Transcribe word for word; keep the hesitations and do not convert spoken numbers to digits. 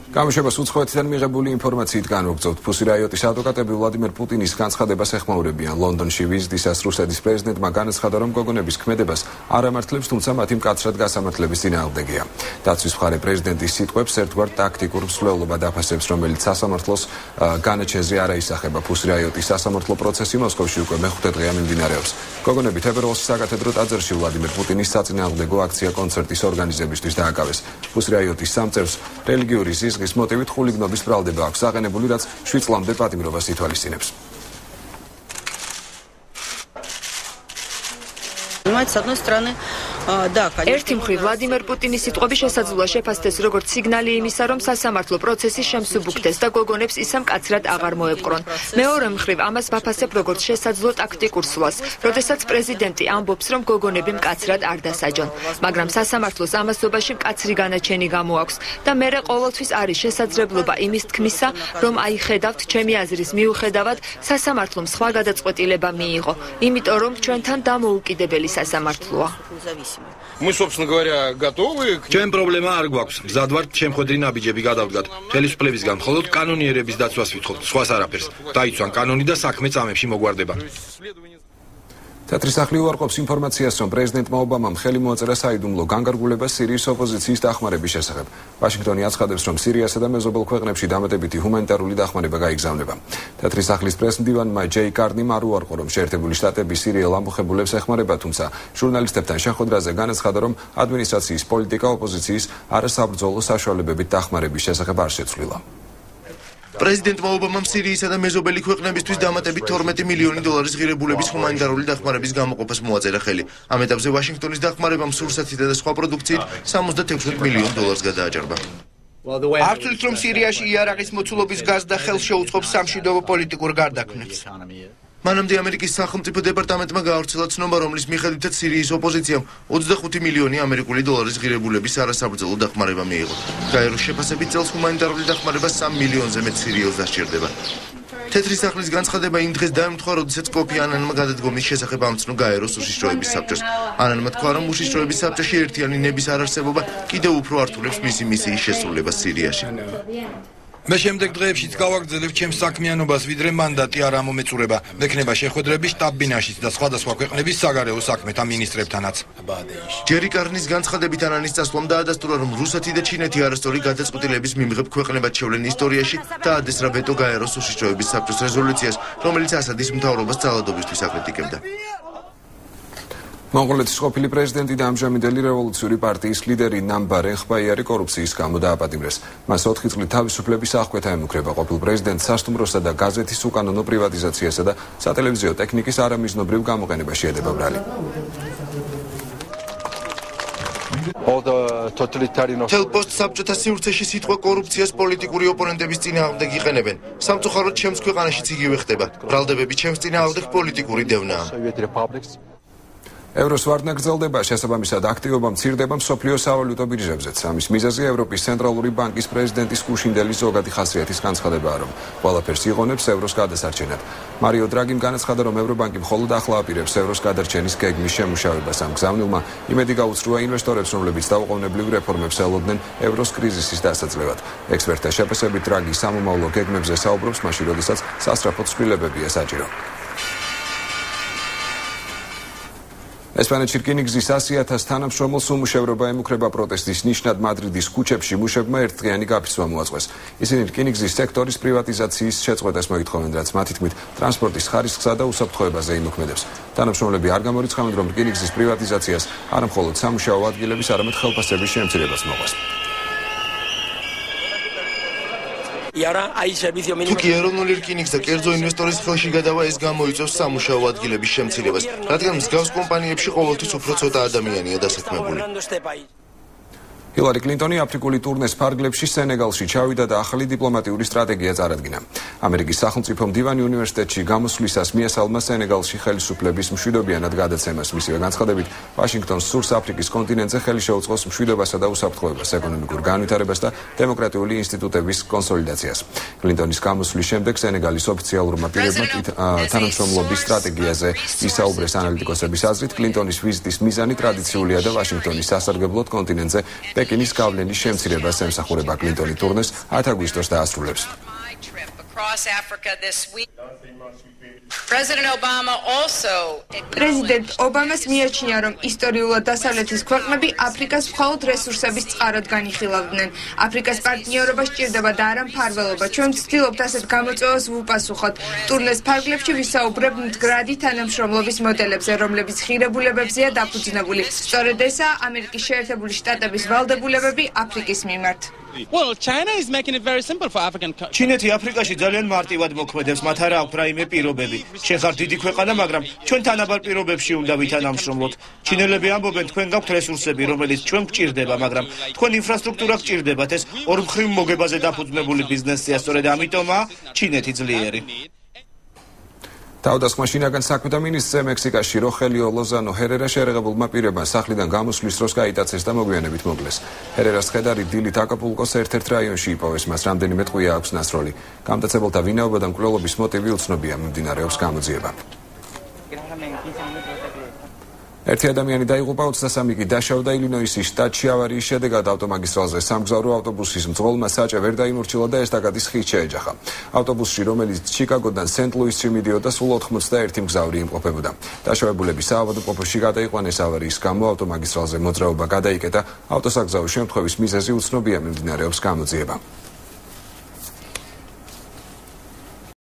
გამშვებას უცხოეთიდან მიღებული ინფორმაციით განვაგრძობთ. ფუსი რაიოტის ადვოკატები ვლადიმერ პუტინის განცხადებას ეხმაურებიან. ლონდონში ვიზიტისას რუსეთის პრეზიდენტმა განაცხადა, რომ გოგონების ქმედებას არ ამართლებს, თუმცა მათი მკაცრად გასამართლების წინააღმდეგია. დაცვის მხარე პრეზიდენტის სიტყვებს ერთგვარ ტაქტიკურ მსვლელობად აფასებს, რომელიც სასამართლოს განაჩენზე არ აისახება. ფუსი რაიოტის სასამართლო პროცესი მოსკოვში უკვე მეხუთე დღეა მიმდინარეობს. გოგონები თებერვალში საკათედრო ტაძარში ვლადიმერ პუტინის საწინააღმდეგო აქცია კონცერტის ორგანიზებისთვის დააკავეს. ფუსი რაიოტის სამწევს რელიგიური ზიზღის მოტივით ხულიგნობის ბრალდება აქვს აღენებული, რაც შვიდ წლამდე პატიმრობას ითვალისწინებს. ერთი მხრივ ვლადიმერ პუტინის სიტყვები შესაძლოა შეფასდეს როგორც სიგნალი იმისა, რომ სასამართლო პროცესი შემსუბუქდეს და გოგონებს ისა მკაცრად აღარ მოეპყრონ. მეორე მხრივ ამას ვაფასებ როგორც შესაძლო ტაქტიკურ სვლას, როდესაც პრეზიდენტი ამბობს, რომ გოგონები მკაცრად არ დასაჯონ. მაგრამ სასამართლოს ამასობაში მკაცრი განაჩენი გამოაქვს და მერე ყოველთვის არის შესაძლებლობა იმის თქმისა, რომ აი ხედავთ, ჩემი აზრის მიუხედავად სასამართლომ სხვა გადაწყვეტილება მიიღო, იმიტომ რომ ჩვენთან დამოუკიდებელი სასამართლოა. Мы, собственно говоря, готовы. Чем проблема არ გვაქვს. მზად ვართ შემხედრი ნაბიჯები გადავდგათ. ხელისუფლებისგან მხოლოდ კანონიერების დაცვას ვითხოვთ. სხვას არაფერს. დაიცვან კანონი და საქმე წამებში მოგვარდება. თეთრი სახლი უარყოფს ინფორმაციას, რომ პრეზიდენტმა ობამამ ხელი მოაწერა საიდუმლო განგარგულებას სირიის ოპოზიციის დახმარების შესახებ. ვაშინგტონი აცხადებს, რომ სირიასა და მეზობელ ქვეყნებში დამატებითი ჰუმანიტარული დახმარება გაიგზავნება. თეთრი სახლის პრეზიდენტმა ჯეი კარნიმ არ უარყო, რომ შეერთებული შტატები სირიელ ამბოხებულებს ეხმარება, თუმცა ჟურნალისტებთან შეხვედრაზე განაცხადა, რომ ადმინისტრაციის პოლიტიკა ოპოზიციის არასაბრძოლო საშუალებებით დახმარების შესახებ არ შეცვლილა. პრეზიდენტმა ობამამ სირიისა და მეზობელი ქვეყნებისთვის დამატებით თორმეტი მილიონი დოლარის ღირებულების ჰუმანიტარული დახმარების გამოყოფას მოაწერა ხელი. ამ ეტაპზე ვაშინგტონის დახმარებამ სურსათითა და სხვა პროდუქციით სამოცდათექვსმეტ მილიონ დოლარს გადააჭარბა. არცვით რომ სირიაში იარაღის მოცულობის გაზრდა ხელს შეუწყობს სამშვიდობო პოლიტიკურ გარდაქმნებს. მანამდე ამერიკის სახელმწიფო დეპარტამენტმა გაავრცელა ცნობა, რომლის მიხედვითაც სირიის ოპოზიციამ ოცდახუთი მილიონი ამერიკული დოლარის ღირებულების არასაბრძოლო დახმარება მიიღო. გაეროს შეფასებით წელს ჰუმანიტარული დახმარება სამ მილიონზე მეტ სირიელს დასჭირდება. თეთრი სახლის განცხადება იმ დღეს დაემთხვა, როდესაც კოფი ანანმა გადადგომის შესახებ ამცნო გაეროს უშიშროების საბჭოს. ანანმა თქვა, რომ უშიშროების საბჭოში ერთიანი ნების არარსებობა კიდევ უფრო ართულებს მისი მისიის შესრულებას სირიაში. მე შემდეგ დღეებშიც გავაგრძელებ ჩემს საქმიანობას, ვიდრე მანდატი არ ამომეწურება. მექნება შეხვედრები შტაბ-ბინაშიც და სხვადასხვა ქვეყნების საგარეო საქმეთა მინისტრებთანაც. ჯერი კარნის განცხადებით ანანის წასვლამ დაადასტურა, რომ რუსეთი და ჩინეთი არასწორი გადაწყვეტილების მიმღებ ქვეყნებად შევლენ ისტორიაში და ადესრა ვეტო გაეროს უშიშროების საბჭოს რეზოლუციას, რომელიც ასადის მთავრობას ძალადობისთვის აკრიტიკებდა. მონღოლეთის ყოფილი პრეზიდენტი და ამჟამინდელი რევოლუციური პარტიის ლიდერი ნამბარ ეხბაიარი კორუფციის გამო დააპატიმრეს. მას ოთხი წლით თავისუფლების აღკვეთა ემუქრება. ყოფილ პრეზიდენტს სასტუმროსა და გაზეთის უკანონო პრივატიზაციასა და სატელევიზიო ტექნიკის არამიზნობრივ გამოყენებაში ედება ბრალი. თელ პოსტსაბჭოთა სივრცეში სიტყვა კორუფციას პოლიტიკური ოპონენტების წინააღმდეგ იყენებენ. სამწუხაროდ ჩემს ქვეყანაშიც იგივე ხდება. ბრალდებები ჩემს წინააღმდეგ პოლიტიკური დევნაა. ევროს ვარდნა გრძელდება, შესაბამისად აქტივობა მცირდება მსოფლიო სავალუტო ბირჟებზეც. ამის მიზეზი ევროპის ცენტრალური ბანკის პრეზიდენტის კუშინდელის ზოგადი ხასიათის განცხადებაა, რომ ყველაფერს იღონებს ევროს გადასარჩენად. მარიო დრაგიმ განაცხადა, რომ ევრობანკი მხოლოდ ახლა აპირებს ევროს გადარჩენის გეგმის შემუშავებას. ამ გზავნილმა იმედი გაუწრუა ინვესტორებს, რომლებიც დაუყოვნებლივ რეფორმებს ელოდნენ ევროს კრიზისის დასაძლევად. ექსპერტთა შეფასებით დრაგი სამომავლო გეგმებზე საუბრობს, მაშინ როდესაც სასწრაფო ცვლილებებია საჭირო. ესპანეთში რკინიგზის ასი ათას თანამშრომელს უმუშევრობა ემუქრება. პროტესტის ნიშნად მადრიდის ქუჩებში მუშებმა ერთდღიანი გაფრთხილება მოაწყვეს. ისინი რკინიგზის სექტორის პრივატიზაციის შეწყვეტას მოითხოვენ, რაც მათი თქმით ტრანსპორტის ხარისხსა და უსაფრთხოებაზე იმოქმედებს. თანამშრომლები არ გამორიცხავენ, რომ რკინიგზის პრივატიზაციას არა მხოლოდ სამუშაო ადგილების, არამედ ხელფასების შემცირებას მოყვეს. თუკი ეროვნული რკინიგზა კერძო ინვესტორის ხელში გადავა, ეს გამოიწვევს სამუშაო ადგილების შემცირებას, რადგან მსგავს კომპანიებში ყოველთვის უფრო ცოტა ადამიანია დასაქმებული. ჰილარი კლინტონი აფრიკული ტურნეს ფარგლებში სენეგალში ჩავიდა და ახალი დიპლომატიური სტრატეგია წარადგინა. ამერიკის სახელმწიფო მდივანი უნივერსიტეტში გამოსვლისას მიესალმა სენეგალში ხელისუფლების მშვიდობიანად გადაცემას. მისივე განცხადებით, ვაშინგტონს სურს აფრიკის კონტინენტზე ხელი შეუწყოს მშვიდობასა და უსაფრთხოებას, ეკონომიკურ განვითარებას და დემოკრატიული ინსტიტუტების კონსოლიდაციას. კლინტონის გამოსვლის შემდეგ სენეგალის ოფიციალურმა პირებმა თანამშრომლობის სტრატეგიაზე ისაუბრეს. ანალიტიკოსების აზრით, კლინტონის ვიზიტის მიზანი ტრადიციულია და ვაშინგტონის სასარგებლოდ კონტინენტზე პეკინის გავლენის შემცირებას ემსახურება კლინტონი ტურნეს ათ აგვისტოს დაასრულებს. პრეზიდენტ ობამას მიაჩნია, რომ ისტორიულად დასავლეთის ქვეყნები აფრიკას მხოლოდ რესურსების წყაროდ განიხილავდნენ. აფრიკას პარტნიორობა სჭირდება და არა მფარველობა. ჩვენ ვცდილობთ ასეთ გამოწვევას ვუპასუხოთ. ტურნეს ფარგლებში ვისაუბრებ მდგრადი თანამშრომლობის მოდელებზე, რომლებიც ხირებულებებზეა დაფუძნებული. სწორედ ესაა ამერიკის შეერთებული შტატების ვალდებულებები აფრიკის მიმართ. Well, China is making it very simple for African countries. ჩინეთი აფრიკაში ძალიან მარტივად მოქმედებს, მათ არ აქვს რაიმე პირობები. შენ ხარ დიდი ქვეყანა, მაგრამ ჩვენ თანაბარ პირობებში უნდა ვითანამშრომლოთ. ჩინელები ამბობენ, თქვენ გაქვთ რესურსები, რომელიც ჩვენ გვჭირდება, მაგრამ თქვენ ინფრასტრუქტურა გჭირდებათ, ეს ორმხრივ მოგებაზე დაფუძნებული ბიზნესია, სწორედ ამიტომაა ჩინეთი ძლიერი. თავდასხმა შინაგან საქმეთა მინისტრზე მექსიკაში როხელიო ლოზანო ჰერერა შეერაღებულმა პირებმა სახლიდან გამოსვლის დროს გაიტაცეს და მოგვიანებით მოკლეს. ჰერერას ხედარი დილით აკაპულკოს ერთ-ერთ რაიონში იპოვეს, მას რამდენიმე ტყვია აქვს ნასროლი. გამტაცებელთა ვინაობა და მკვლელობის მოტივი უცნობია, მიმდინარეობს გამოძიება. ერთი ადამიანი დაიღუპა, ოცდასამი კი დაშავდა ილინოისის შტატში ავარიის შედეგად ავტომაგისტრალზე სამგზავრო ავტობუსის მძღოლმა საჭე ვერ დაიმორჩილა და ესტაკადის ხით შეეჯახა. ავტობუსში, რომელიც ჩიკაგოდან სენტ-ლუისში მიდიოდა, სულ ოთხმოცდაერთი მგზავრი იმყოფებოდა. დაშავებულები საავადმყოფოში გადაიყვანეს ავარიის გამო, ავტომაგისტრალზე მოძრაობა გადაიკეტა, ავტოსაგზაო შემთხვევის მიზეზი უცნობია, მიმდინარეობს გამოძიება.